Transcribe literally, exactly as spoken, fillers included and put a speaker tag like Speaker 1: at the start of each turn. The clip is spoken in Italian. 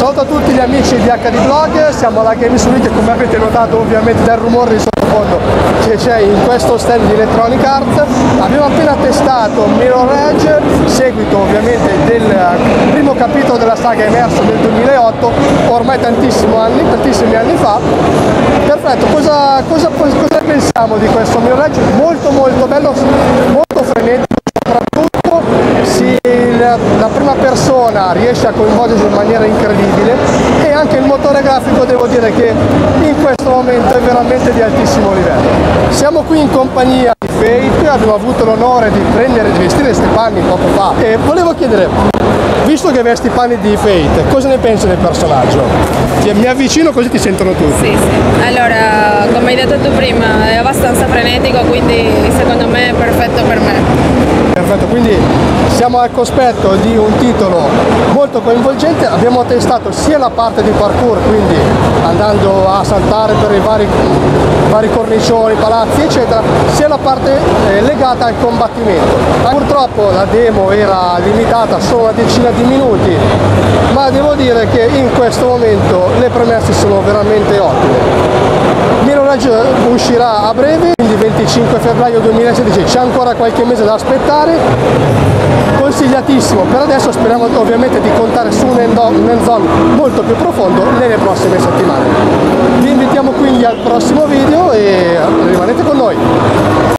Speaker 1: saluto a tutti gli amici di H D Blog, siamo alla Games Week e come avete notato ovviamente dal rumore di sottofondo che c'è in questo stand di Electronic Arts. Abbiamo appena testato Mirror Edge, seguito ovviamente del primo capitolo della saga emerso nel duemilaotto, ormai tantissimi anni, tantissimi anni fa. Perfetto, cosa, cosa, cosa pensiamo di questo Mirror Edge? Molto molto bello, molto frenetico, soprattutto si, la, la prima persona riesce a coinvolgersi in maniera incredibile e anche il motore grafico devo dire che in questo momento è veramente di altissimo livello. Siamo qui in compagnia di Fate, abbiamo avuto l'onore di prendere, di vestire questi panni poco fa e volevo chiedere, visto che vesti i panni di Fate, cosa ne pensi del personaggio? Ti, mi avvicino così ti sentono tutti.
Speaker 2: Sì, sì. Allora, come hai detto tu prima, è abbastanza frenetico, quindi secondo me è perfetto per me.
Speaker 1: Perfetto, quindi siamo al cospetto di un titolo molto coinvolgente, abbiamo testato sia la parte di parkour, quindi andando a saltare per i vari, vari cornicioni, palazzi eccetera, sia la parte eh, legata al combattimento. Purtroppo la demo era limitata solo a una decina di minuti, ma devo dire che in questo momento le premesse sono veramente ottime. Mirror Edge uscirà a breve, quindi venticinque febbraio duemilasedici, c'è ancora qualche mese da aspettare, consigliatissimo. Per adesso speriamo ovviamente di contare su un hands-on molto più profondo nelle prossime settimane. Vi invitiamo quindi al prossimo video e rimanete con noi.